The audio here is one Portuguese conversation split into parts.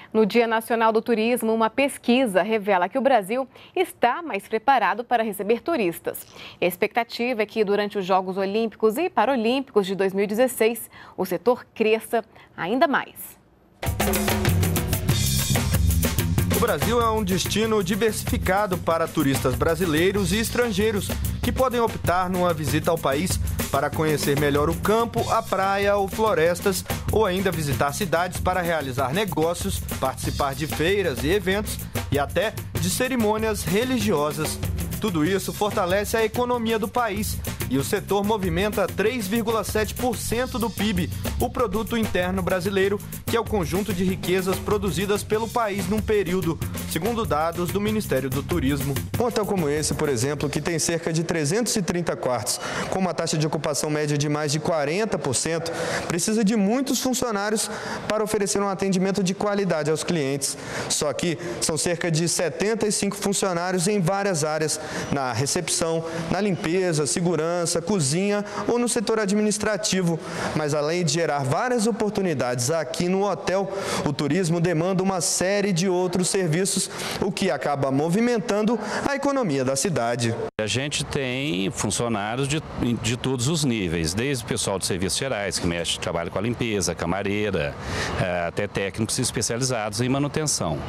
No Dia Nacional do Turismo, uma pesquisa revela que o Brasil está mais preparado para receber turistas. A expectativa é que durante os Jogos Olímpicos e Paralímpicos de 2016, o setor cresça ainda mais. O Brasil é um destino diversificado para turistas brasileiros e estrangeiros que podem optar numa visita ao país para conhecer melhor o campo, a praia ou florestas, ou ainda visitar cidades para realizar negócios, participar de feiras e eventos e até de cerimônias religiosas. Tudo isso fortalece a economia do país e o setor movimenta 3,7% do PIB, o Produto Interno Brasileiro, que é o conjunto de riquezas produzidas pelo país num período, segundo dados do Ministério do Turismo. Um hotel como esse, por exemplo, que tem cerca de 330 quartos, com uma taxa de ocupação média de mais de 40%, precisa de muitos funcionários para oferecer um atendimento de qualidade aos clientes. Só que são cerca de 75 funcionários em várias áreas, na recepção, na limpeza, segurança, cozinha ou no setor administrativo. Mas além de gerar várias oportunidades aqui no hotel, o turismo demanda uma série de outros serviços, o que acaba movimentando a economia da cidade. A gente tem funcionários de todos os níveis, desde o pessoal de serviços gerais, que trabalha com a limpeza, camareira, até técnicos especializados em manutenção.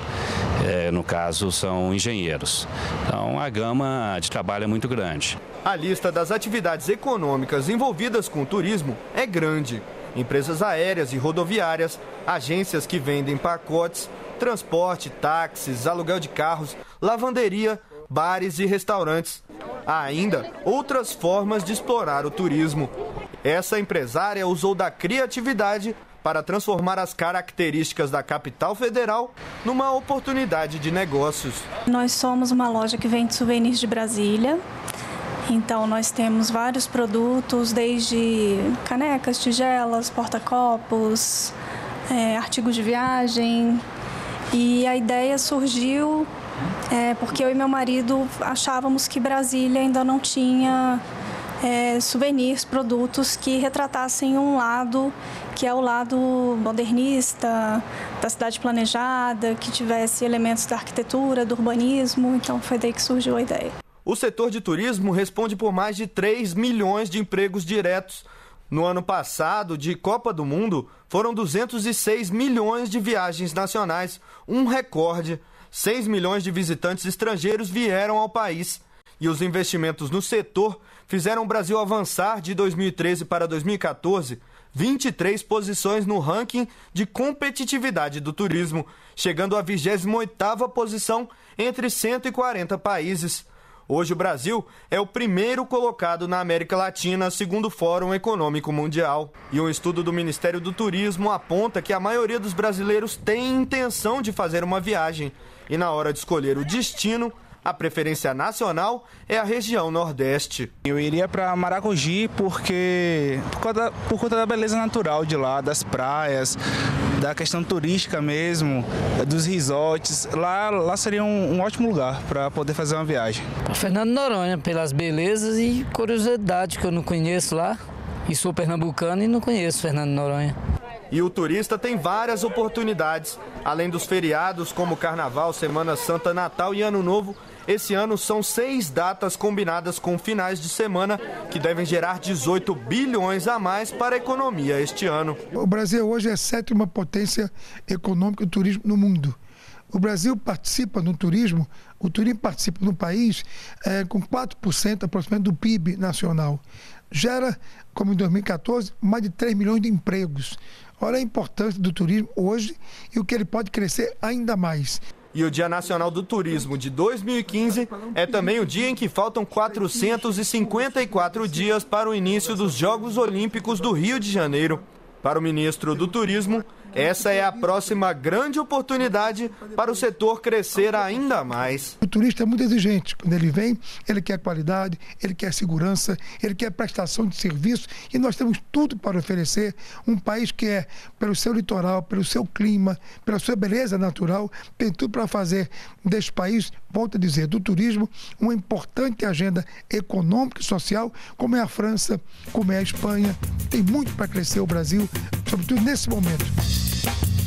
No caso, são engenheiros. Então, a gama de trabalho é muito grande. A lista das atividades econômicas envolvidas com o turismo é grande. Empresas aéreas e rodoviárias, agências que vendem pacotes, transporte, táxis, aluguel de carros, lavanderia, bares e restaurantes. Há ainda outras formas de explorar o turismo. Essa empresária usou da criatividade para transformar as características da capital federal numa oportunidade de negócios. Nós somos uma loja que vende souvenirs de Brasília. Então, nós temos vários produtos, desde canecas, tigelas, porta-copos, artigos de viagem. E a ideia surgiu porque eu e meu marido achávamos que Brasília ainda não tinha souvenirs, produtos que retratassem um lado que é o lado modernista, da cidade planejada, que tivesse elementos da arquitetura, do urbanismo. Então, foi daí que surgiu a ideia. O setor de turismo responde por mais de 3 milhões de empregos diretos. No ano passado, de Copa do Mundo, foram 206 milhões de viagens nacionais, um recorde. 6 milhões de visitantes estrangeiros vieram ao país. E os investimentos no setor fizeram o Brasil avançar de 2013 para 2014, 23 posições no ranking de competitividade do turismo, chegando à 28ª posição entre 140 países. Hoje o Brasil é o primeiro colocado na América Latina, segundo o Fórum Econômico Mundial. E um estudo do Ministério do Turismo aponta que a maioria dos brasileiros tem intenção de fazer uma viagem. E na hora de escolher o destino, a preferência nacional é a região Nordeste. Eu iria para Maragogi por conta da beleza natural de lá, das praias, da questão turística mesmo, dos resorts. Lá seria um ótimo lugar para poder fazer uma viagem. Fernando Noronha, pelas belezas e curiosidades que eu não conheço lá. E sou pernambucano e não conheço Fernando Noronha. E o turista tem várias oportunidades. Além dos feriados como Carnaval, Semana Santa, Natal e Ano Novo, esse ano são 6 datas combinadas com finais de semana que devem gerar 18 bilhões a mais para a economia este ano. O Brasil hoje é a 7ª potência econômica do turismo no mundo. O Brasil participa no turismo, o turismo participa no país com 4% aproximadamente do PIB nacional. Gera, como em 2014, mais de 3 milhões de empregos. Olha a importância do turismo hoje e o que ele pode crescer ainda mais. E o Dia Nacional do Turismo de 2015 é também o dia em que faltam 454 dias para o início dos Jogos Olímpicos do Rio de Janeiro. Para o ministro do Turismo, essa é a próxima grande oportunidade para o setor crescer ainda mais. O turista é muito exigente. Quando ele vem, ele quer qualidade, ele quer segurança, ele quer prestação de serviço e nós temos tudo para oferecer. Um país que é, pelo seu litoral, pelo seu clima, pela sua beleza natural, tem tudo para fazer deste país, volto a dizer, do turismo, uma importante agenda econômica e social, como é a França, como é a Espanha. Tem muito para crescer o Brasil, sobretudo nesse momento.